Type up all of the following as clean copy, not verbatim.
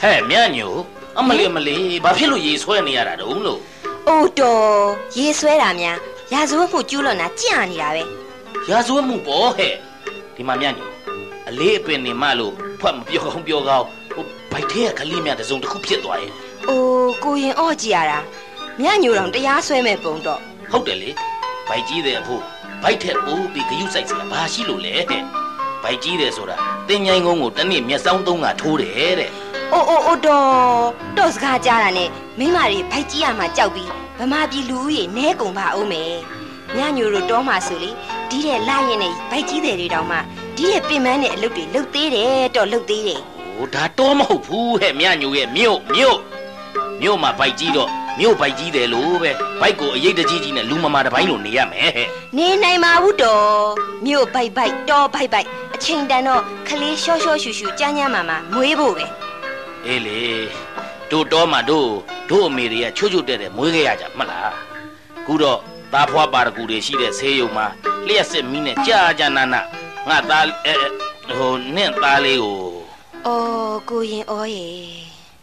Hey, Mianu, Amali, Buffalo is when near at Uno. Oh, do, yes, where am ya? Yazu put Julona, Gianni. Yazu Mubo, hey, the Mamianu. A lip in the Malu, Pum Bioga, by Tia Kalimia, the zone to cook it. Oh, going oh, Giara. Mianu on the Yasweme Bondo. How the late? By G there, who by Ted will be the use of Bashilo, by G there, Soda. Then Yango, the name Yasoundonga told the head. Oh, those Gajarane, Mimari, Paitiama Jaubi, Bamabi Louis, Negumba Ome. Mianu Rodoma Suli, did a lion, Paiti de Doma, did a piman look there, or look there. Oh, that Tomo, who had Mianu, Mio, my Paitido, Mio Paiti de Lube, Paiko, Yeda Gigi, and Luma Bailo near me. Nay, Maudo, Mio by door by a chain dano, Kali Shosho Shushu, Janya Mama, Muevo. Ele, do Miria, Chuju de Muria, Mala. Kudo, Tapua Bargude, she de Sayuma, Lias Mine, Jajanana, Natal, oh, Nentaleo. Oh, going oye.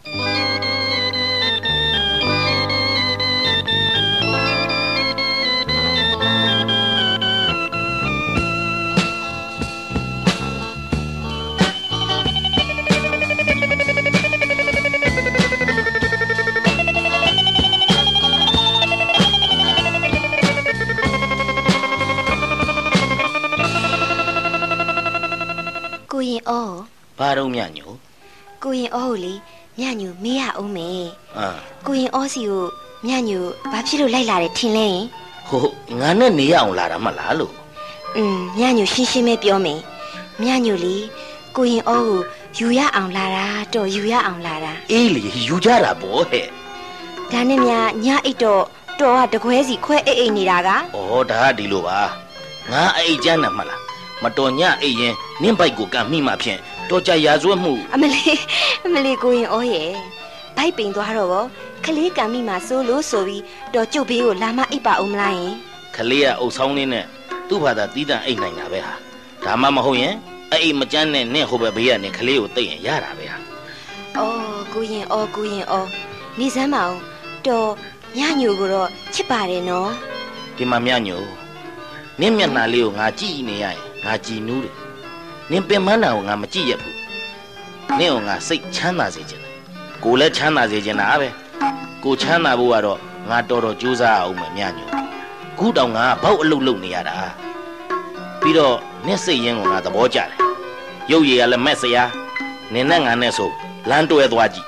Going all. Paro Mianu. Going all, Mianu, Mia Ome. Going also, Mianu, Babilo Laila Tinlane. Oh, Nana Nia Lara Malalo. Mianu Shishime Biome. Mianu Li, going all, Yuya on Lara, do Yuya on Lara. Eli, Yujara boy. Danimia, Nya Ito, do at the Quasi que a Niraga. Oh, da Diluva. Na a Jana Mala. Matonia a Nimbai Mima Pien, Doja Yazumu. Amelie going oye. Piping to Haro, Kalika Mima solo sovi, Dojo Lama Ipa Umline. Kalia o Soundin, Tuba Dida a Nabeha. Tama Mahoyen, a Majan and Nehobia and Kaleo Day and Yarabea. Oh, going oh. Nizamao, do Yanu Guro, Chipare no. Timamiano. Nimiana Leo, Naji Nei, Naji Nude. Nimpemana, Namaji Yapu. Neonga say Chana's agent. Go let Chana's agent Ave. Go Chana Buaro, Natoro Juza, Umamiano. Good on a pow Luniada. Pido, Nessa Yang on the Boja. Yo ye la Messiah, Nenanga Neso, Lando Edwaji.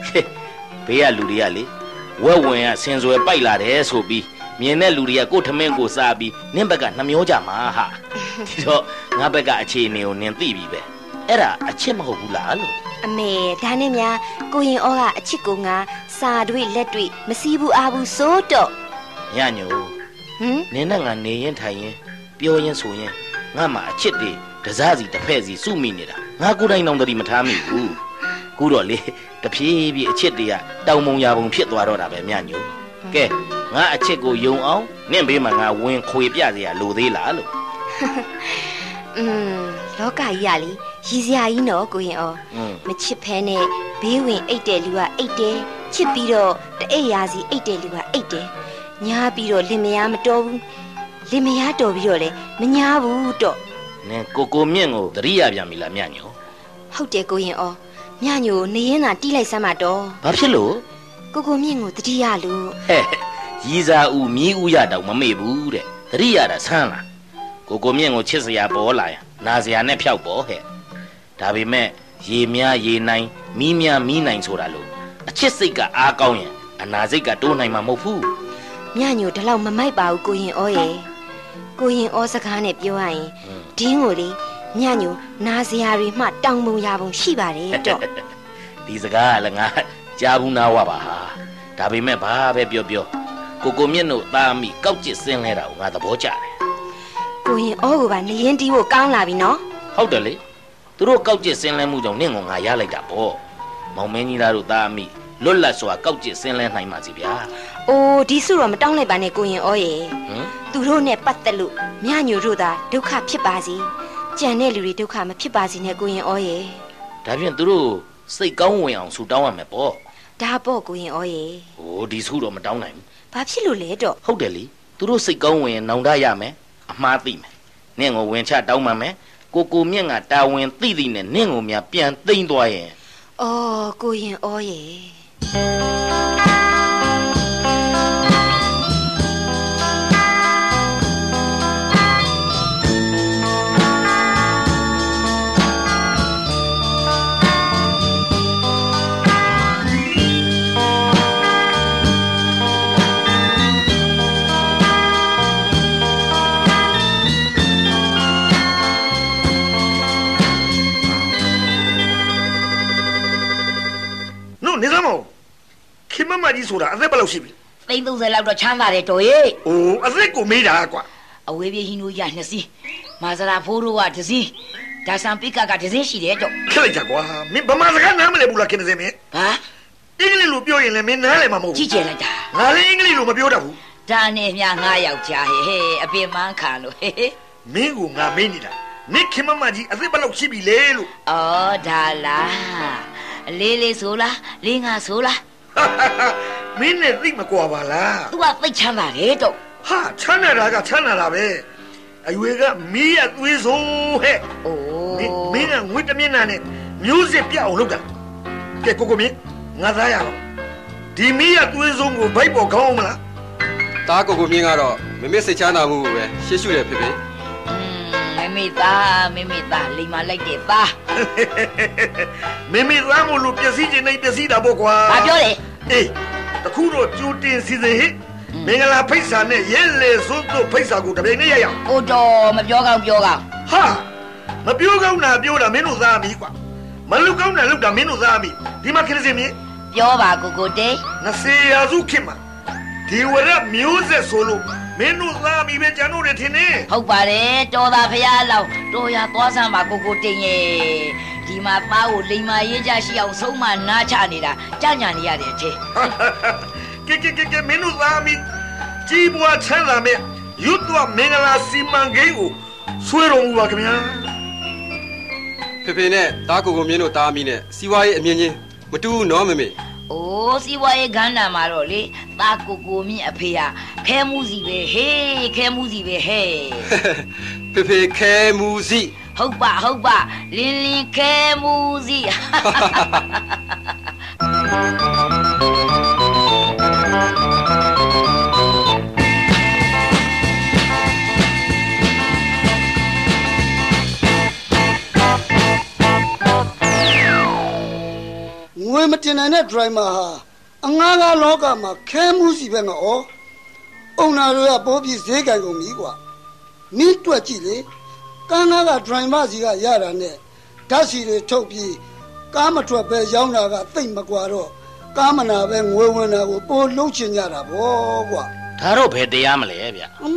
Pea Ludiali. Well, when I sends a baila, as will be. Miene Luria go to Mango Sabi, Nimbaga Namioja Maha. So, Nabaga Chenio Nantibi. Era a Chimahulalo. A me, Danimia, going ola a chikunga, Sadwi Letri, Masibu Abu Soto. Yano. Nenanga Nayan Tayen, Bioyan Soyen, Nama Chitty, the Zazi, the Pezzi, Suminida. Naguda on the Matami. Good ole, the P. Chitia, Daumoya won't pit Warora Miano. Ke, nga a check go young out, Nembe Manga win Quipia, Ludila. Loka Yali, he's ya, you know, going on. Machipene, Bewing 8 day, you are 8 day, Chipito, the Ayazi 8 day, you are 8 day. Nya Biro, Limiamato, Limiato Viole, Minyabuto. Ne Coco Miango, the Ria Yamila Miano. How they going on? Miano, Niena, Dile Samato. Papilo? Coco Mingo, the Dialu. Yiza u mi uyada mamebu, the Ria Sana. Coco Miango Chesia Bola, Nazia Nepia Bohe. Tabi me, ye mia ye nine, mimia me nine soralo. A Chesica Argoyan, a Nazica Donai Mamofu. Miano, the Lama my bow going oye. Going Osakane Yoai. Dingoli, Miano, Naziari Mat Dangmu Yabon Shibari. These a guy, Jabuna Wabaha. Tabi me babe bio. Coco Miano, Dami, Couches send her out at the Bocha. Going over and the Indi will come lavino. How the late? Through Couches send them on Ningo, I like that ball. Momeni Dami, Lola so a Couches send them Mazibia. Oh, this room don't let Bane going oye. Durone Patalu, Miano Ruda, Duca Pibazi. Janelli do come a Pibazi ne going oye. Tavian Duru, စိတ်ကောင်းဝင်အောင်ဆူတောင်းရမယ်ပေါ့ဒါပေါ့ကိုရင်ဩရေဟိုဒီဆူတော့မတောင်းနိုင်ဘူးဘာဖြစ်လို့လဲတော့ဟုတ်တယ်လေသူတို့စိတ်ကောင်းဝင်နောင်တရမယ်အမှားသိမယ်နင့်ကိုဝင်ချတောင်းမှမယ်ကိုမြင့်ကတာဝန်သိသိနဲ့နင့်ကိုများပြန်သိမ့်သွားရင်အော်ကိုရင်ဩရေနေစမောခင်မမကြီးဆိုတာအသက်ဘယ်လောက်ရှိပြီသိန်း30လောက်တော့ချမ်းသာတယ်တော်ရဲ့အိုးအသက်ကိုမေးတာကွာအဝေးပြေးဟင်းတို့ရ2စီးမာဇရာဖိုးတို့က2စီးဒါဆန်ပိကက2စီးရှိတယ်တော့ခက်လိုက်ကြကွာမင်းဗမာစကားနားမလဲဘူးလားခင်စင်မင်းဟာအင်္ဂလိပ်လိုပြောရင်လည်းမင်းနားလဲမှာမဟုတ်ဘူးကြည့်ကြလိုက်တာငါလည်းအင်္ဂလိပ်လိုမပြောတတ်ဘူးဒါနဲ့မြငါယောက်ျားဟဲ့အပင်မန်းခံလို့ဟဲ့မင်းကငါမေးနေတာမင်းခင်မမကြီးအသက်ဘယ်လောက်ရှိပြီလဲလို့အော်ဒါလားလေးဆိုလားလေးငါဆိုလားမင်းနဲ့သိမကွာပါလား तू ကသိချမ်းသာတယ်တော့ဟာချမ်းသာတာကချမ်းသာတာပဲအရွယ်ကမီးရသွေးဆိုဟဲ့အိုးမင်းကငွေတမျက်နှာနဲ့မျိုးစစ်ပြအောင်လုပ်တာကဲကိုမင်းငါသားရအောင်ဒီမီးရသွေးဆုံးကိုဗိုက်ပေါ်ခေါင်းအောင်မလားတားကိုမင်းကတော့မမေစိတ်ချမ်းသာမှုကိုပဲရှေ့ရှုတယ်ဖေမမေသားလိမ္မာလိုက်တယ်သားမမေသားမို့လို့ပျက်စီးခြင်းနဲ့ပျက်စီးတာပေါ့ကွာဘာပြောလဲအေးတခုတော့ကြိုတင်စီစဉ်ဟိမင်္ဂလာဖိတ်စာနဲ့ရဲလေစွန်းတို့ဖိတ်စာကိုတပြိုင်နဲ့ရရအောင်အိုတော်မပြောကောင်းပြောကောင်းဟာမပြောကောင်းတာပြောတာမင်းတို့သားမီးကွာမလူကောင်းတာလုပ်တာမင်းတို့သားမီးဒီမှာခရစင်မင်းပြောပါကိုတေး 20ရာစုခေတ်မှာဒီဝရမျိုးဆက်ဆိုလို့မင်းတို့သားမီးပဲကြံတို့တယ်ထင်နေဟုတ်ပါတယ်တော်သာဖရာလောက်တော်ရသွားစမ်းပါကိုတိန်ရဲ့ဒီမှာသားကိုလိမ္မာရေးကြရှိအောင်ဆုံးမနားချနေတာကြညာနေရတယ်အထေကဲမင်းတို့သားမီးကြီးပွားချမ်းသာမဲ့ရွတ်တော်မင်္ဂလာစီမံကိန်းကိုဆွဲတော်မူပါခင်ဗျာဖေနဲ့တားကိုမင်းတို့တားမီးနဲ့စီဝါရေးအမြင်ချင်းမတူဘူးနော်မမေအိုးစီဝါရေးကန်းနာမှာတော့လေသားကိုမြင့်အဖေကခဲမှုစီပဲဟေးခဲမှုစီပဲဟဲ့ဖေခဲမှုစီဟုတ်ပါလင်းခဲမှုစီငွေမတင်နိုင်တဲ့ driver ဟာအငှားကားလောကမှာခဲမှုစီပဲငါဩအုံနာတို့ကပိုးပြီးဈေးကန်ကုန်ပြီကွာမင်းတွက်ကြည့်လေကားနာက driver စီကရတာနဲ့ဓာတ်စီတွေထုတ်ပြီးကားမထွက်ပဲရောင်းတာကသိမ့်မကွာတော့ကားမနာပဲငွေဝင်တာကိုပိုးလုံးချင်ကြတာဗောကွာဒါတော့ဘယ်တရားမလဲဗျမ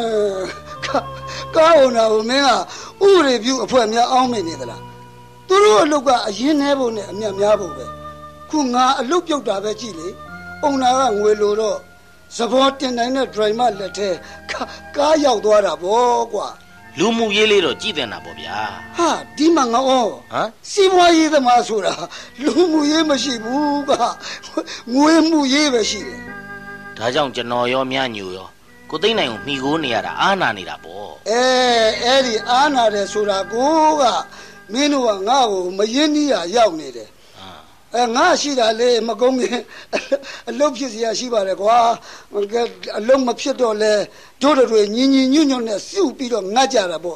ကားအုံနာကိုမင်းကဥရိပြုအဖွဲ့များအောင်းမိနေသလားသူတို့အလုပ်ကအရင်နှဲဖို့နဲ့အမြတ်များဖို့ပဲခုငါအလုပ်ပြုတ်တာပဲကြည့်လေအုံနာကငွေလိုတော့သဘောတင်နိုင်တဲ့ driver လက်ထဲကားရောက်သွားတာဗောကွာလူမှုရေးလေးတော့ကြည်တင်တာပေါ့ဗျာဟာဒီမှာငါဩစီးပွားရေးသမားဆိုတာလူမှုရေးမရှိဘူးကငွေမှုရေးပဲရှိတယ်ဒါကြောင့်ကျွန်တော်ရောမြညူရောကိုသိန်းနိုင်ကိုမှီကိုနေရတာအာနာနေတာပေါ့အဲ့ဒီအာနာတယ်ဆိုတာကိုကမင်းတို့ကငါ့ကိုမရင်းနှီးရရောက်နေတယ်ငါရှိတာလေမကုန်းမင်းအလုပ်ဖြစ်စီရရှိပါတယ်ကွာအလုပ်မဖြစ်တော့လဲတို့တွေညင်ညွတ်နဲ့စုပြီးတော့ငတ်ကြတာပေါ့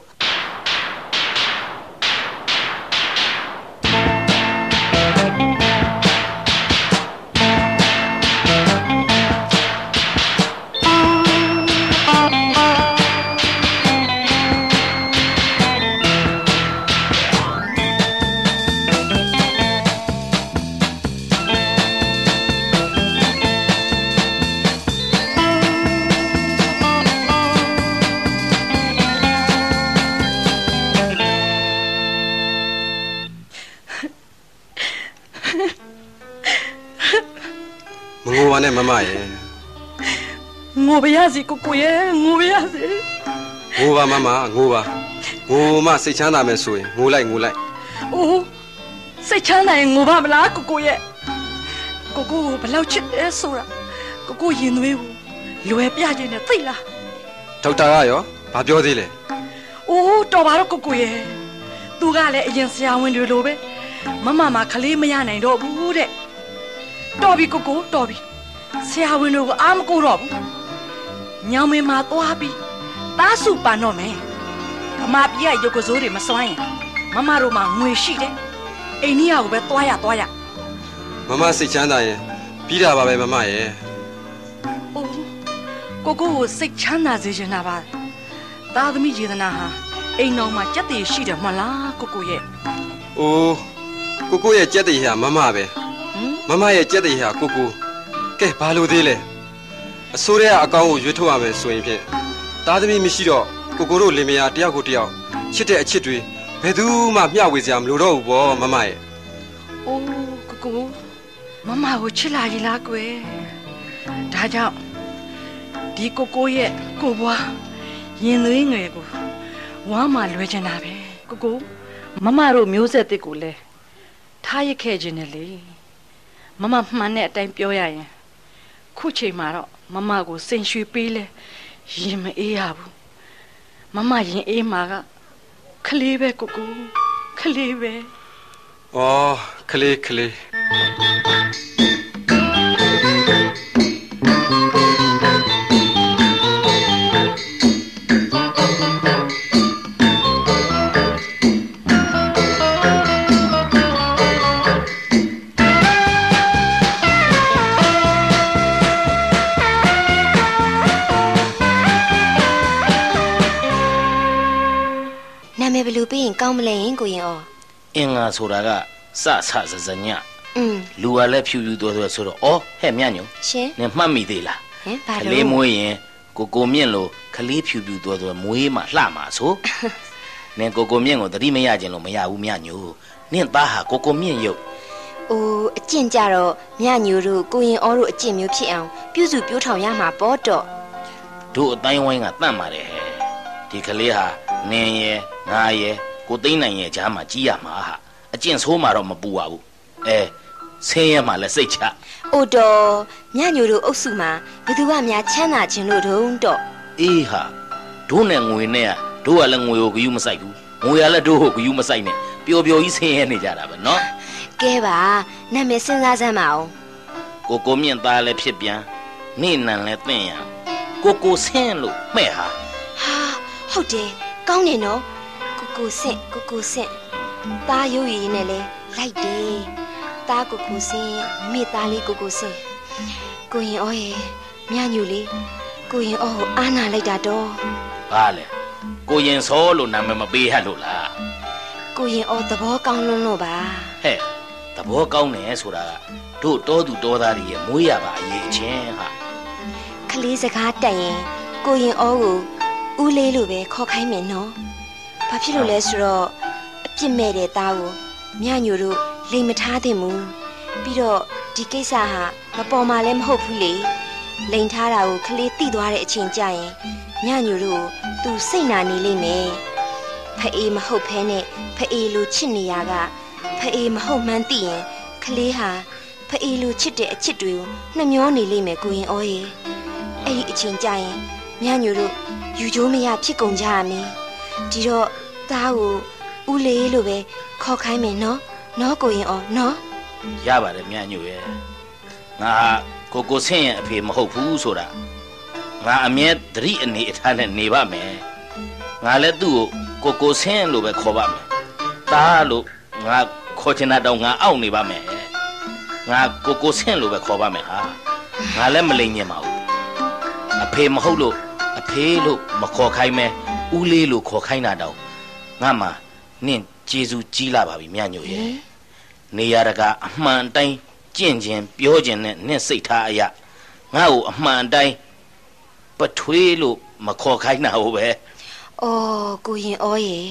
နဲ့မမရဲ့ငိုပါရစီကိုရဲ့ငိုပါရစီငိုပါမမငိုပါငိုမစိတ်ချမ်းသာမယ်ဆိုရင်ငိုလိုက်အိုးစိတ်ချမ်းသာရင်ငိုပါမလားကိုကိုရဲ့ကိုကိုဘယ်လောက်ချစ်တယ်ဆိုတာကိုကိုရင်သွေးကိုလွယ်ပြခြင်းနဲ့သိလားဒေါက်တာကရောဘာပြောသေးလဲအိုးတော်ပါတော့ကိုကိုရဲ့သူကလည်းအရင်ဆရာဝန်တွေလိုပဲမခလေးမရနိုင်တော့ဘူးတဲ့တော်ပြီကိုကိုတော်ပြီဆရာဝန်တို့ကအားမကိုတော့ဘူးညောင်မင်းမှာသွားပြီးသားစုပန်တော့မယ်ဗမာပြည်ကရုပ်ကစိုးတွေမစွမ်းရင်မတို့မှာငွေရှိတယ်အိန္ဒိယကိုပဲသွားရမစိတ်ချမ်းသာရင်ပြီးတာပါပဲမရဲ့အိုးကိုကိုစိတ်ချမ်းသာစေချင်တာပါသားသမီးယေဒနာဟာအိမ်တော်မှာကြက်တည်ရှိတယ်မလားကိုကိုရဲ့အိုးကိုရဲ့ကြက်တည်ဟာမပဲမရဲ့ကြက်တည်ဟာကိုကဲဘာလို့သေးလဲအစိုးရအကောင့်ကိုရွေးထုတ်ရမယ်ဆိုရင်ဖြင့်သားသမီးမရှိတော့ကိုတို့လင်မယားတယောက်ကိုတယောက်ချစ်တဲ့အချစ်တွေဘယ်သူမှမျှဝေစရာမလိုတော့ဘူးပေါ့မရဲ့အိုးကိုကိုချစ်လာရလားကွယ်ဒါကြောင့်ဒီကိုရဲ့ကိုဘွားရင်သွေးငယ်ကိုဝမ်းမှလွယ်ချင်တာပဲကိုမတို့မျိုးဆက်တစ်ကိုလဲထားရခဲ့ခြင်းနဲ့လေမမှန်တဲ့အတိုင်းပြောရရင်ခုချိန်မှာတော့မကိုစိန်ရွှေပေးလဲရင်မအေးရဘူးရင်အေးမှာကခလေးပဲကိုခလေးပဲအော်ခလေးဘယ်လိုပြီးရင်ကောင်းမလဲကိုရင်အော်အင်္ဂါဆိုတာကစစညလူကလည်းဖြူတော်ဆိုတော့အော်ဟဲ့မြညုံရှင်နင်မှတ်မိသေးလားဟင်ဘာလို့ကလေးမွေးရင်ကိုမြင့်လို့ကလေးဖြူတော်မွေးမှလှမှာဆိုနင်ကိုမြင့်ကိုသတိမရခြင်းလို့မရဘူးမြညုံနင်သားဟာကိုမြင့်ရုပ်အိုးအကျင့်ကြတော့မြညိုတို့ကိုရင်အော်တို့အကျင့်မျိုးဖြစ်အောင်ပြုစုပြောထောင်ရမှာပေါ့တော့တို့အတိုင်းဝိုင်းကတန့်ပါတယ်ဟဲ့ဒီကလေးဟာနင်ရဲ့ငါရဲ့ကိုသိန်းနိုင်ရဲ့ကြားမှာကြီးရမှာဟာအကျင့်ဆိုးမှာတော့မပူပါဘူးဆင်းရဲမှာလည်းစိတ်ချအိုတော်မြညိုတို့အုပ်စုမှာဘယ်သူကများချမ်းသာခြင်းလို့တုံးတော့အေးဟာတို့နဲ့ငွေနဲ့တို့ကလည်းငွေကိုဂယုမဆိုင်ဘူးငွေကလည်းတို့ကိုဂယုမဆိုင်နဲ့ပျော်ကြီးဆင်းရဲနေကြတာပဲနော်ကဲပါနာမည်စဉ်းစားစမ်းပါအောင်ကိုမြင့်သားလည်းဖြစ်ပြန်နေနံလည်းသင့်ရကိုဆင်းလို့မှဲ့ဟာဟုတ်တယ်ကောင်းနေနော်ကိုဆင့်သားရုပ်ရည်နဲ့လဲလိုက်တယ်သားကိုဆင့်မိသားလေးကိုဆင့်ကိုရင်အော်ရဲ့မြညူလေးကိုရင်အော်ကိုအားနာလိုက်တာတော့ဘာလဲကိုရင်စောလို့နာမည်မပေးဟတ်လို့လားကိုရင်အော်သဘောကောင်းလို့ပါဟဲ့သဘောကောင်းတယ်ဆိုတာကတို့တောသူတောသားတွေရဲ့မွေးရပါအရေးချင်းဟာကလေးစကားတက်ရင်ကိုရင်အော်ကိုဦးလေးလိုပဲခေါ်ခိုင်းမယ်နော်ဘာဖြစ်လို့လဲဆိုတော့အပြစ်မဲ့တဲ့သားကိုမြညိုတို့လိမ်မထားသင့်ဘူးပြီးတော့ဒီကိစ္စဟာမပေါ်မှာလည်းမဟုတ်ဘူးလေလိမ်ထားတာကိုကလေးသိသွားတဲ့အချိန်ကျရင်မြညိုတို့သူစိတ်နာနေလိမ့်မယ်ဖအေးမဟုတ်ဖဲနဲ့ဖအေးလိုချစ်နေရကဖအေးမဟုတ်မှန်းသိရင်ကလေးဟာဖအေးလိုချစ်တဲ့အချစ်တွေကိုနှမျောနေလိမ့်မယ်ကိုရင်အော်ရေအဲ့ဒီအချိန်ကျရင်မြညိုတို့ယူကျိုးမရဖြစ်ကုန်ကြရမယ်ဒီတော့သားကိုဦးလေးလိုပဲခေါ်ခိုင်းမယ်နော်ကိုရင်အော်နော်ရပါတယ်မြညို့ရဲ့ငါကိုဆင့်ရဲ့အဖေမဟုတ်ဘူးဆိုတာငါအမြဲသတိအနေအထားနဲ့နေပါမယ်ငါလည်းသူ့ကိုဆင့်လိုပဲခေါ်ပါမယ်သားလို့ငါခေါ်ချင်တာတော့ငါအောက်နေပါမယ်ငါကိုဆင့်လိုပဲခေါ်ပါမယ်ဟာငါလည်းမလိမ်ညင်ပါဘူးအဖေမဟုတ်လို့အဖေလို့မခေါ်ခိုင်းမဲဦးလေးလို့ခေါ်ခိုင်းတာတော့ငါမှနင့်ကျေးဇူးကြီးလာပါပြီမြညို့ရဲ့နေရတကအမှန်တိုင်းကြင့်ခြင်းပြောခြင်းနဲ့နင့်စိတ်ထားအရာငါ့ကိုအမှန်တိုင်းပထွေးလို့မခေါ်ခိုင်းတာဟုတ်ပဲအော်ကိုရင်အော်ရဲ့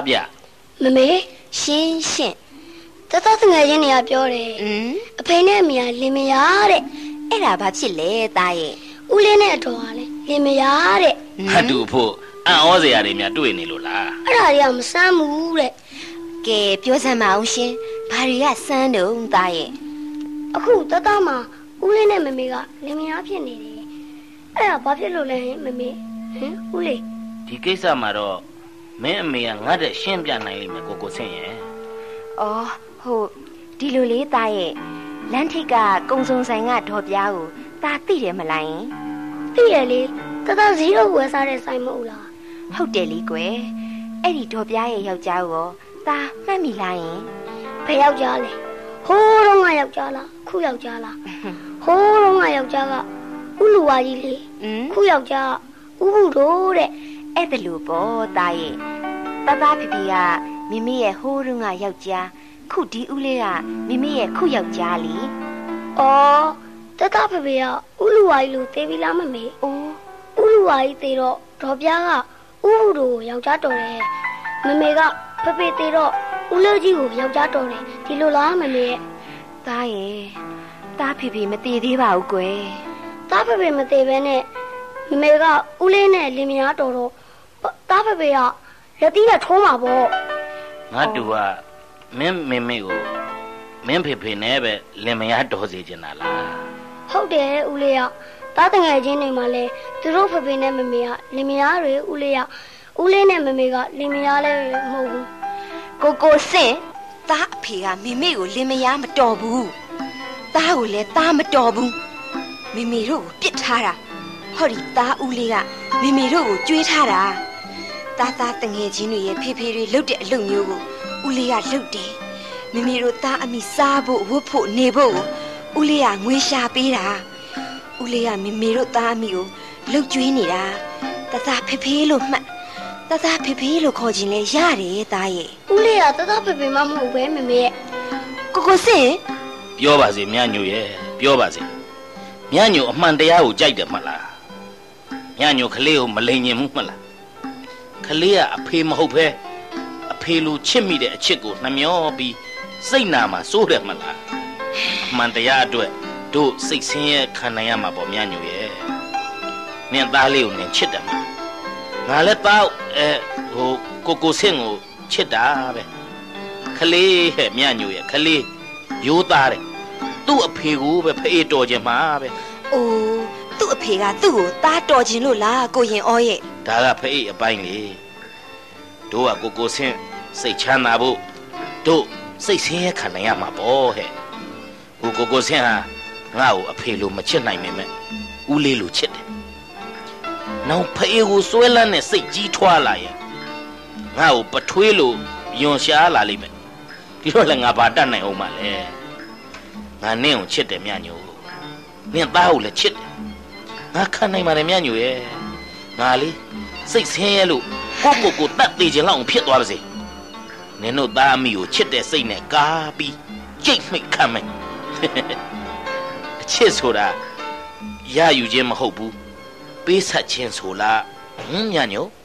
ဗျမမေရှင်းတတငယ်ချင်းတွေကပြောတယ်အဖေနဲ့အမေကလင်မယားတဲ့အဲ့ဒါဘာဖြစ်လဲသားရဲ့ဦးလေးနဲ့အတော်ကလည်းလင်မယားတဲ့ဟာတူဖို့အံ့ဩစရာတွေများတွေ့နေလို့လားအဲ့ဒါတွေကမဆမ်းဘူးတဲ့ကဲပြောစမ်းမအောင်ရှင်ဘာတွေကစမ်းတုံးသားရဲ့အခုတတမှာဦးလေးနဲ့မမေကလင်မယားဖြစ်နေတယ်အဲ့ဒါဘာဖြစ်လို့လဲမမေဟင်ဦးလေးဒီကိစ္စမှာတော့မင်းအမေကငါ့တဲ့ရှင်းပြနိုင်လိမ့်မယ်ကိုဆင့်ရဲ့အော်ဟုတ်ဒီလိုလေးသားရဲ့လမ်းထိပ်ကကုံစုံဆိုင်ကဒေါ်ပြားကိုသားသိတယ်မလားယင်သိရလေတတဇီးတော့ဝယ်စားတဲ့ဆိုင်မဟုတ်လားဟုတ်တယ်လीကွယ်အဲ့ဒီဒေါ်ပြားရဲ့ယောက်ျားကိုသားမှတ်မိလားယင်ဘယ်ယောက်ျားလဲဟိုးတော့ကယောက်ျားလားခုယောက်ျားလားဟိုးတော့ကယောက်ျားကဥလူဝါကြီးလေခုယောက်ျားဥပုတို့တဲ့အဲ့ဒါလို့ပေါ့သားရဲ့သားဖေဖေကမိမိရဲ့ဟိုးရုံကယောက်ျားခုဒီဦးလေးကမိမိရဲ့ခုယောက်ျားလी အော်တတဖေဖေကဥလူဝါကြီးလို့သိပြီလားမမေအိုးဥလူဝါကြီးသိတော့ဒေါ်ပြားကဥပုတို့ကိုယောက်ျားတော်တယ်မမေကဖေဖေသိတော့ဦးလေးကြီးကိုယောက်ျားတော်တယ်ဒီလိုလားမမေရဲ့သားရဲ့သားဖေဖေမတည်သေးပါဘူးကွယ်သားဖေဖေမသိဘဲနဲ့မမေကဦးလေးနဲ့လင်မယားတော်တော့သားဖေဖေကလက်သီးနဲ့ထိုးမှာပေါ့ငါတူကမင်းမေကိုမင်းဖေနဲ့ပဲလင်မယားတော်စေချင်တာလားဟုတ်တယ်ဦးလေးကသားတငယ်ချင်းတွေမှာလဲသူတို့ဖေဖေနဲ့မမေကလင်မယားတွေဦးလေးကဦးလေးနဲ့မမေကလင်မယားလဲမဟုတ်ဘူးကိုစင့်သားအဖေကမိမိကိုလင်မယားမတော်ဘူးသားကိုလည်းသားမတော်ဘူးမိမိတို့ကိုပြစ်ထားတာဟောဒီသားဦးလေးကမိမိတို့ကိုကြွေးထားတာသားတငယ်ချင်းတွေရဲ့ဖေဖေတွေလှုပ်တဲ့အလုပ်မျိုးကိုဦးလေးကလှုပ်တယ်မိမိတို့သားအမိစားဖို့ဝတ်ဖို့နေဖို့ကိုဦးလေးကငွေရှာပေးတာဦးလေးကမိမိတို့သားအမိကိုလှုပ်ကြွေးနေတာသားဖေလို့မှတ်သားဖေလို့ခေါ်ခြင်းလဲရတယ်သားရဲ့ဦးလေးကတတဖေဖေမှမဟုတ်ပဲမမေရဲ့ကိုစင်ပြောပါစေမြညိုရဲ့ပြောပါစေမြညိုအမှန်တရားကိုကြိုက်တယ်မလားမြညိုကလေးကိုမလိမ်ညင်ဘူးမလားကလေးကအဖေမဟုတ်ပဲအဖေလိုချစ်မိတဲ့အချစ်ကိုနှမျောပြီးစိတ်နာမှာစိုးတယ်မလားအမှန်တရားအတွက်တို့စိတ်ဆင်းရဲခံနိုင်ရမှာပေါ့မြညိုရဲ့နင်သားလေးကိုနင်ချစ်တယ်မလားငါလည်းသားကိုဆင့်ကိုချစ်တာပဲကလေးဟဲ့မြညိုရဲ့ကလေးရိုးသားတယ်သူ့အဖေကိုပဲဖေးတော်ခြင်းမှာပဲအိုးသူ့အဖေကသူ့ကိုသားတော်ခြင်းလို့လားကိုရင်ဩရဲ့ဒါကဖေးအပိုင်းလေတို့ကကိုဆင့်စိတ်ချမ်းသာဖို့တို့စိတ်ဆင်းရဲခံနိုင်ရမှာပေါ့ဟဲ့ကိုဆင့်ဟာငါ့ကိုအဖေလိုမချစ်နိုင်ပေမဲ့ဦးလေးလိုချစ်တယ်နောက်ဖေးကိုစွဲလန်းတဲ့စိတ်ကြီးထွားလာရင်ငါ့ကိုပထွေးလိုယွန်ရှားလာလိမ့်မယ်ဒီတော့လည်းငါဘာတတ်နိုင်အောင်မလဲငါနင့်ကိုချစ်တယ်မြညိုနင့်သားကိုလည်းချစ်တယ်ငါခံနိုင်ပါတယ်မြညိုရဲ့ငါလေးစိတ်ဆင်းရဲလို့ကိုတတ်သေးခြင်းလောက်ဖြစ်သွားပါစေနင်တို့သားအမိကိုချစ်တဲ့စိတ်နဲ့ကားပြီးကြိတ်မိတ်ခံမယ်အချစ်ဆိုတာရယူခြင်းမဟုတ်ဘူးပေးဆက်ခြင်းဆိုလားမြညို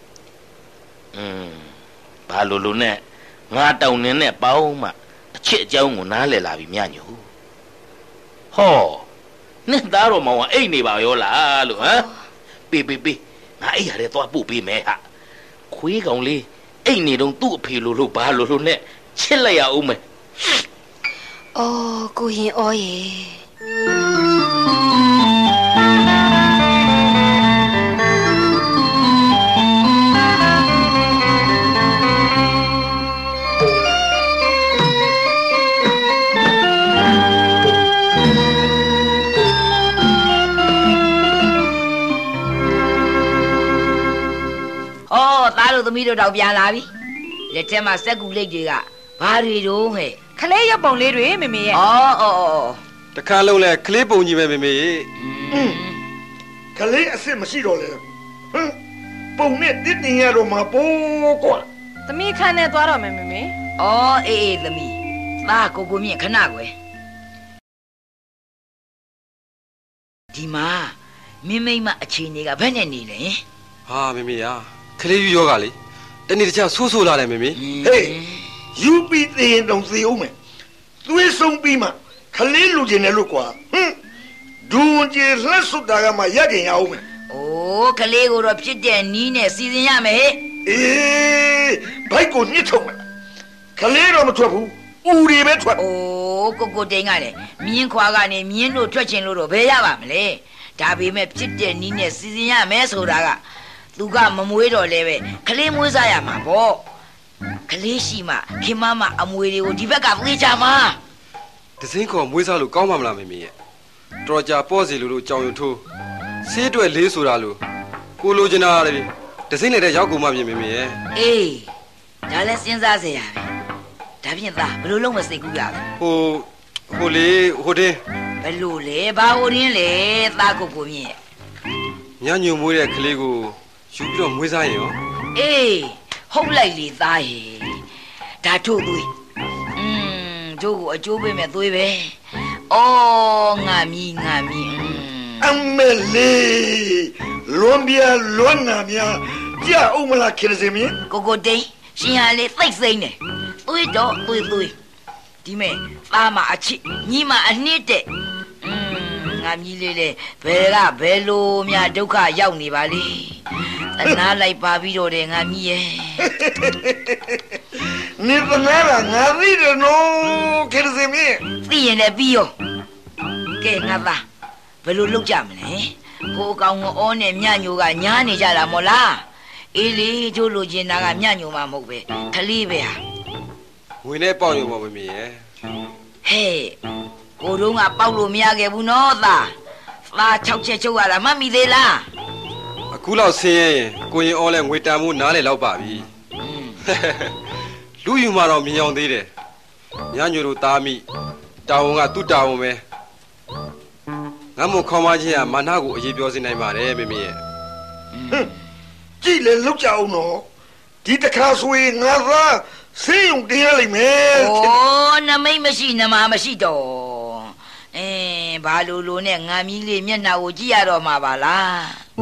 ဘာလို့နဲ့ငါတောင်းနေနဲ့ပေါင်းမှအချစ်အကြောင်းကိုနားလည်လာပြီမြညိုဟောနင့်သားတော်မောင်ကအိတ်နေပါရောလားလို့ဟမ်ပေးငါအိတ်ရတဲ့သွားပို့ပေးမယ်ဟာခွေးကောင်လေးအိတ်နေတော့သူ့အဖေလို့ဘာလို့နဲ့ချစ်လိုက်ရအောင်မယ်အော်ကိုရင်ဩရဲ့သားတို့သမီးတို့တော့ပြန်လာပြီလက်ထဲမှာစက်ကူလိတ်တွေကဘာတွေတော့ဟဲ့ခလေးရုပ်ပုံလေးတွေမေမေရဲ့အော်တခါလုံးလဲကလေးပုံကြီးပဲမေမေကလေးအစ်စ်မရှိတော့လေဟမ်ပုံနဲ့တစ်တင်ရတော့မှာပိုးကွာသမီးခန်းနဲ့သွားတော့မယ်မေမေအော်အေးသမီးသားကိုမြင့်ခဏကွယ်ဒီမှာမင်းမိမအခြေအနေကဘယ်နဲ့နေလဲဟာမေမေကလေးယူယောဂလေတတနေ့တခြားဆိုးဆိုးလာတယ်မေမေဟေးယူပြီးသေးရင်တော့သေအောင်မယ်သွေးဆုံးပြီးမှခလေးလူကျင်တယ်လို့ကွာဒူးကြီးလက်စွပ်တာကမှရက်ကြင်ရအောင်မယ်โอ้ကလေးကိုတော့ဖြစ်တဲ့နီးနဲ့စီစဉ်ရမယ်ဟဲ့အေးဘိုက်ကိုညှစ်ထုံမယ်ခလေးတော့မထွက်ဘူးဦးတွေပဲထွက်โอ้ကိုတိန်ကလည်းမြင်းခွာကနေမြင်းတို့ထွက်ချင်လို့တော့ဘယ်ရပါမလဲဒါပေမဲ့ဖြစ်တဲ့နီးနဲ့စီစဉ်ရမယ်ဆိုတာကသူကမမွေးတော့လဲပဲခလေးမွေးစားရမှာပေါ့ကလေးရှိမှခင်မမအမွေတွေကိုဒီဘက်ကပြေးကြမှာတစင်းခေါ်မွေးစားလို့ကောင်းပါမလားမေမေရဲ့တော်ကြပေါ့စီလို့ကြောင်ရုံထိုးဆေးတွေလေးဆိုတာလို့ကိုလိုချင်တာလေတစင်းလည်းတဲ့ရောက်ကုန်မှပြင်မေမေရဲ့အေးဒါလည်းစဉ်းစားเสียရပဲဒါဖြင့်သားဘယ်လိုလုပ်မစိတ်ကူးရလဲဟိုလေဟိုတင်းဘယ်လိုလဲဘာဟိုတင်းလဲသားကိုမြင့်ညညွန်မွေးတဲ့ကလေးကိုယူပြီးတော့မွေးစားရင်ရောအေးဟုတ်လိုက်လေသားရေဒါထုတ်သွေးတို့ကိုအကျိုးပေးမဲ့သွေးပဲအော်ငါမီအမေလေးလွန်ပြလွန်နာများကြာအောင်မလားခင်စင်မင်းကိုတိန်ရှင်ဟာလေသိစိမ့်တယ်သွေးတော့သွေးဒီမဲ့သားမအချစ်ညီမအနှစ်တဲ့ငါမြည်လေးလေဘယ်လိုများဒုက္ခရောက်နေပါလေသနာလိုက်ပါပြီးတော့တယ်ငါမြည်ရဲ့နေသနာလားငါသိတယ်နော်ခင်စင်မင်းသိရင်လည်းပြီးရောကဲငါသားဘယ်လိုလုပ်ကြမလဲဟိုကောင်ဩနဲ့မြညိုကညားနေကြတာမို့လားအေးလေကျိုးလိုချင်တာကမြညိုမှမဟုတ်ပဲခလေးပဲဟာဝင်နဲ့ပေါက်ရုံပေါ့မမေရဲ့ဟဲ့ကိုတို့ကပေါက်လို့မရခဲ့ဘူးနော်သား6ချက်ချုပ်ရတာမှတ်မိသေးလားအခုလောက်ဆင်းရဲရင်ကိုရင်ဩလဲငွေတန်မှုနားလေလောက်ပါပြီလူယူမှတော့မြင်အောင်သေးတယ်မြညိုတို့သားမိတာဝန်ကသူ့တာဝန်ပဲငါမို့ခေါင်းမချင်းကမာနကိုအရေးပြောစေနိုင်ပါတယ်မေမေရဲ့ကြည့်လေလောက်ကြအောင်နော်ဒီတခါဆိုရင်ငါသားဆေးရုံတင်ရလိမ့်မယ်ဩနမိတ်မရှိနမမရှိတော့ဘာလို့နဲ့ငါမီးလေးမျက်နှာကိုကြည့်ရတော့မှာပါလား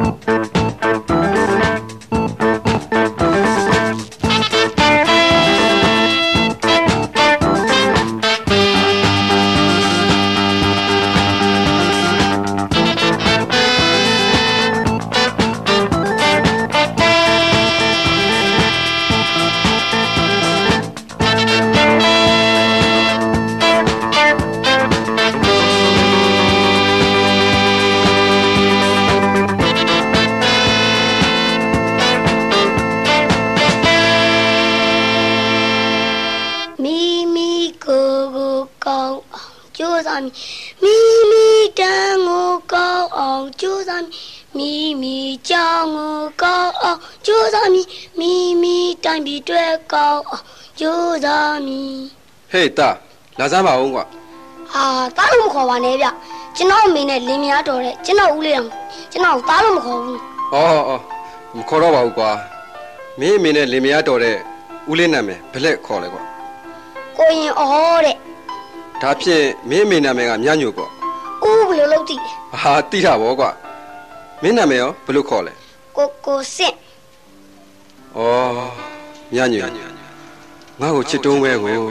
ဟေးတာလာစမ်းပါဦးကွာဟာတားလို့မခေါ်ပါနဲ့ဗျကျွန်တော်အမေနဲ့လင်းမယားတော်တဲ့ကျွန်တော်ဦးလေးအောင်ကျွန်တော်တားလို့မခေါ်ဘူးအော်မခေါ်တော့ပါဘူးကွာမင်းအမေနဲ့လင်းမယားတော်တဲ့ဦးလေးနာမည်ဘယ်လက်ခေါ်လဲကွာကိုရင်အော်တဲ့ဒါဖြင့်မင်းအမေနာမည်ကမြညိုကွာဦးဘယ်လိုလုပ်သိဟာသိတာဗောကွာမင်းနာမည်ရောဘယ်လိုခေါ်လဲကိုစင့်အော်မြညိုငါ့ကိုချစ်တုံးပဲကို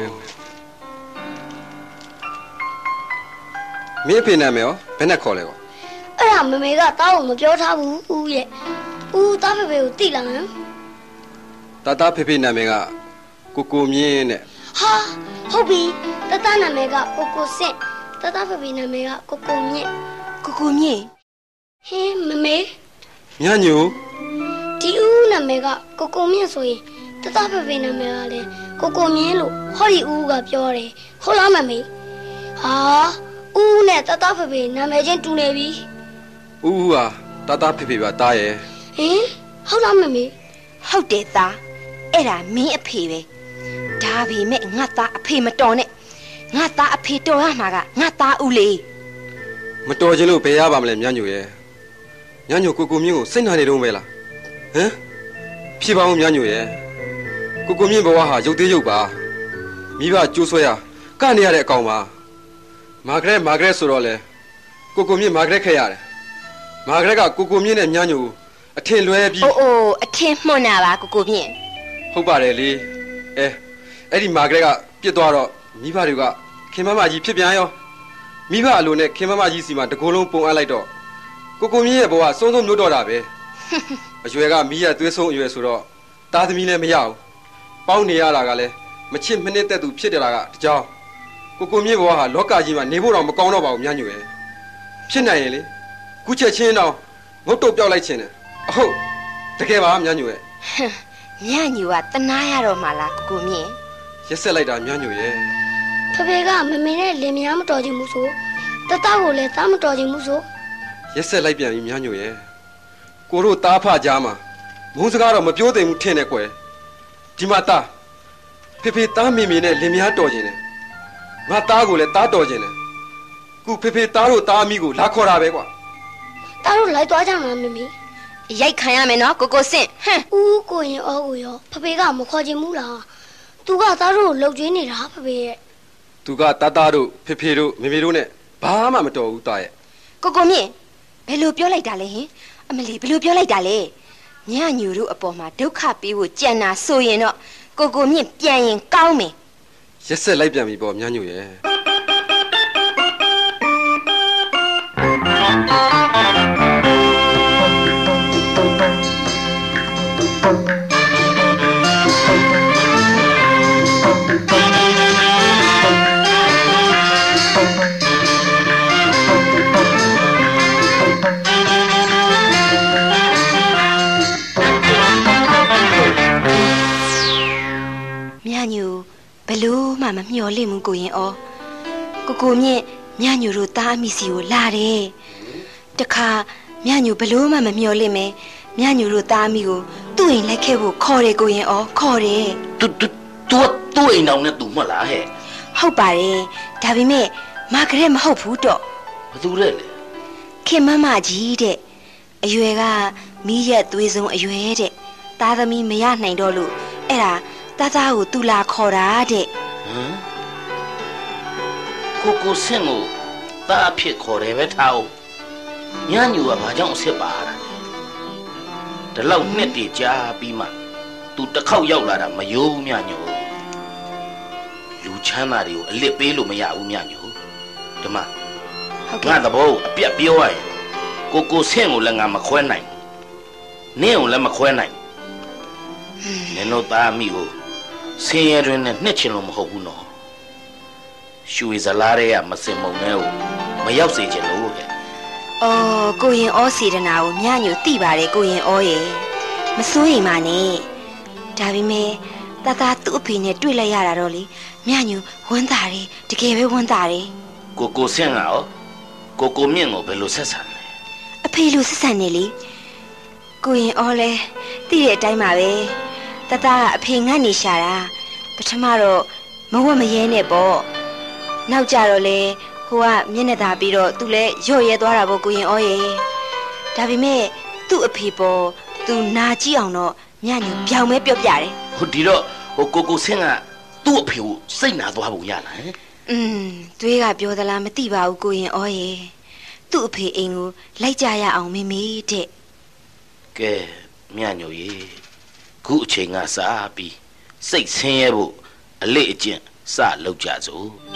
မင်းဖေနာမည်ရောဘယ်နဲ့ခေါ်လဲကွာအဲ့ဒါမမေကတားကိုမပြောထားဘူးဦးရဲ့ဦးတားဖေဖေကိုသိလားတာဖေနာမည်ကကိုမြင့်တဲ့ဟာဟုတ်ပြီတာနာမည်ကကိုစင့်တာဖေဖေနာမည်ကကိုမြင့်ဟင်းမမေညညိုဒီဦးနာမည်ကကိုမြင့်ဆိုရင်တာဖေဖေနာမည်ကလည်းကိုမြင့်လို့ဟောဒီဦးကပြောတယ်ဟုတ်လားမမေဟာဦးနဲ့တာဖေဖေနာမည်ချင်းတူနေပြီဦးဟာတာဖေဖေပါတားရဲ့ဟင်ဟုတ်လားမမေဟုတ်တယ်သားအဲ့ဒါမင်းအဖေပဲဒါပေမဲ့ငါသားအဖေမတော်နဲ့ငါသားအဖေတော်ရမှာကငါသားဦးလေးမတော်ခြင်းလို့ဘယ်ရပါမလဲညညိုရဲ့ညညိုကိုမြင့်ကိုစိတ်နာနေတော့ပဲလားဟမ်ဖြေပါဦးညညိုရဲ့ကိုမြင့်ဘဝဟာရုပ်သေးရုပ်ပါမိဘကျိုးဆွဲရကနေရတဲ့အကောင်ပါမာဂရက်ဆိုတော့လေကိုမြင့်မာဂရက်ခဲ့ရတယ်မာဂရက်ကကိုမြင့်နဲ့ညညိုအထင်လွဲပြီးအိုးအထင်မှွန်တာပါကိုမြင့်ဟုတ်ပါတယ်လေအဲ့ဒီမာဂရက်ကပြစ်သွားတော့မိဘတွေကခင်မမကြီးဖြစ်ပြန်ရောမိဘအလိုနဲ့ခင်မမကြီးစီမှာတကိုယ်လုံးပုံအပ်လိုက်တော့ကိုမြင့်ရဲ့ဘဝဆုံးဆုံးမျိုးတော့တာပဲအရွယ်ကမိရသွေးဆုံးအရွယ်ဆိုတော့သားသမီးလည်းမရဘူးပေါင်းနေရတာကလည်းမချစ်မနစ်သက်သူဖြစ်တယ်လားကတကြောင်ကိုမြင့်ဘဝဟာလောကကြီးမှာနေဖို့တော့မကောင်းတော့ပါဘူးမြတ်ညွယ်ဖြစ်နိုင်ရင်လေခုချက်ချင်းတော့ငုတ်တုတ်ပြောက်လိုက်ခြင်းတယ်အဟုတ်တကယ်ပါမြတ်ညွယ်မြတ်ညူကတနာရတော့မှလားကိုမြင့်ရက်ဆက်လိုက်တာမြတ်ညွယ်ရဲ့ဖေဖေကမမေနဲ့လင်မယားမတော်ချင်ဘူးဆိုတတကိုလည်းသားမတော်ချင်ဘူးဆိုရက်ဆက်လိုက်ပြန်ပြီမြတ်ညွယ်ရဲ့ကိုတို့သားဖကြားမှာမုန်းစကားတော့မပြောသိဘူးထင်တယ်ကွယ်ဒီမှာသားဖေသားမေနဲ့လင်မယားတော်ခြင်းတယ်ငါသားကိုလည်းသားတော်ခြင်းတယ်ခုဖေသားတို့သားအမိကိုလာခေါ်တာပဲကွာသားတို့လိုက်သွားကြမှာမမေရိုက်ခံရမယ်နော်ကိုစင့်ဟမ်ဦးကိုရင်အောကိုရောဖေကမခေါ်ချင်ဘူးလားသူကသားတို့လှုပ်ကျွေးနေတာဖေရဲ့သူကသားတို့ဖေတို့မေတို့နဲ့ဘာမှမတော်ဘူးသားရဲ့ကိုမြင့်ဘယ်လိုပြောလိုက်တာလဲဟင်အမလီဘယ်လိုပြောလိုက်တာလဲညညူတို့အပေါ်မှာဒုက္ခပေးဖို့ကြံတာဆိုရင်တော့ကိုမြင့်ပြန်ရင်ကောင်းမယ်ရက်ဆက်လိုက်ပြန်ပြီပေါ့ညညူရဲ့ဘလို့မှမမျှော်လင့်ဘူးကိုရင်ဩကိုမြင့်မြညူတို့သားအမိစီကိုလာတယ်တခါမြညူဘလို့မှမမျှော်လင့်မဲမြညူတို့သားအမိကိုသူ့အိမ်လိုက်ခဲ့ဖို့ခေါ်တယ်ကိုရင်ဩခေါ်တယ်သူ့အိမ်တောင်နဲ့သူမှလားဟဲ့ဟုတ်ပါတယ်ဒါပေမဲ့မာဂရက်မဟုတ်ဘူးတော့ဘသူလဲလေခင်မကြီးတဲ့အရွယ်ကမိရက်သွေးစုံအရွယ်တဲ့သားသမီးမရနိုင်တော့လို့အဲ့ဒါသားကိုသူလာခေါ်တာတဲ့ကိုစင့်ကိုသားအဖြစ်ခေါ်တယ်ပဲထားအောင်ညညူကဘာကြောင့်အစ်စ်ပါတာလဲဒီလောက်နှစ်တည်ကြာပြီးမှသူတစ်ခေါက်ရောက်လာတာမယိုးညညူလူချမ်းသာတွေကိုအလစ်ပေးလို့မရဘူးညညူဒီမှာငါသဘောအပြတ်ပြောရရင်ကိုစင့်ကိုလည်းငါမခွဲနိုင်နင့်ကိုလည်းမခွဲနိုင်နင်တို့သားမိကိုဆင်းရဲတွင်နဲ့နှစ်ချင်လို့မဟုတ်ဘူးနော်ရွှေစလားတွေကမစင်မုံနဲ့ကိုမရောက်စေချင်လို့ခဲ့အော်ကိုရင်ဩစေတနာကိုညညိုသိပါတယ်ကိုရင်ဩရဲ့မစိုးရိမ်ပါနဲ့ဒါပေမဲ့သားသူ့အဖေနဲ့တွေ့လိုက်ရတာတော့လေညညိုဝမ်းသာတယ်တကယ်ပဲဝမ်းသာတယ်ကိုဆင့်ကရောကိုမြင့်ကိုဘယ်လိုဆက်ဆံလဲအဖေလိုဆက်ဆံနေလေကိုရင်ဩလဲသိတဲ့အတိုင်းပါပဲသားကအဖေငတ်နေရှာတာပထမတော့မဝတ်မရဲနဲ့ပေါ့နောက်ကြတော့လေဟိုကမျက်နှာသာပြီးတော့သူလည်းရော့ရဲသွားတာပေါ့ကိုရင်ဩရေဒါပေမဲ့သူ့အဖေပေါ်သူနာကြည့်အောင်တော့ညညပြောင်မဲပြော့ပြတယ်ဟုတ်ဒီတော့ဟိုကိုဆင်းကသူ့အဖေကိုစိတ်နာသွားပုံရလားသွေးကပြောသလားမသိပါဘူးကိုရင်ဩရေသူ့အဖေအိမ်ကိုလိုက်ကြရအောင်မေမေတဲ့ကဲညညရေခုအချိန်ကစားပြီးစိတ်ဆင်းရဲဖို့အလေးအကျင့်စလုပ်ကြစို့